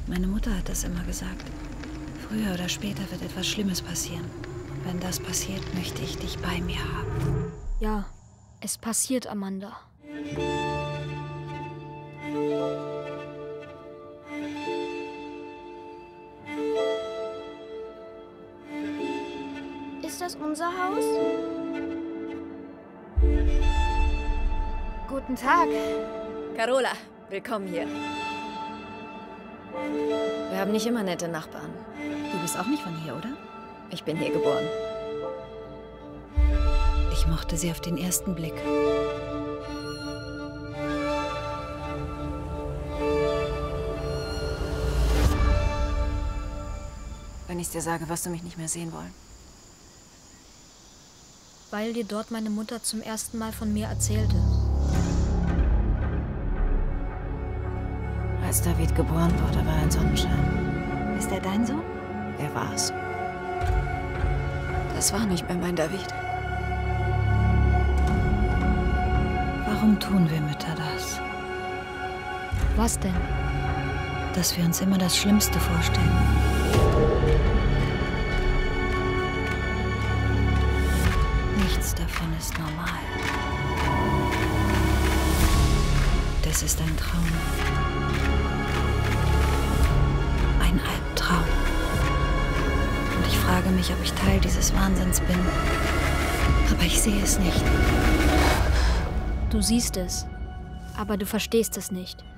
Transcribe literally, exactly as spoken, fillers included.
Meine Mutter hat das immer gesagt. Früher oder später wird etwas Schlimmes passieren. Und wenn das passiert, möchte ich dich bei mir haben. Ja, es passiert, Amanda. Ist das unser Haus? Guten Tag. Carola, willkommen hier. Wir haben nicht immer nette Nachbarn. Du bist auch nicht von hier, oder? Ich bin hier geboren. Ich mochte sie auf den ersten Blick. Wenn ich dir sage, wirst du mich nicht mehr sehen wollen. Weil dir dort meine Mutter zum ersten Mal von mir erzählte. Als David geboren wurde, war er ein Sonnenschein. Ist er dein Sohn? Er war's. Das war nicht mehr mein David. Warum tun wir Mütter das? Was denn? Dass wir uns immer das Schlimmste vorstellen. Nichts davon ist normal. Das ist ein Traum. Ein Albtraum. Und ich frage mich, ob ich Teil dieses Wahnsinns bin. Aber ich sehe es nicht. Du siehst es, aber du verstehst es nicht.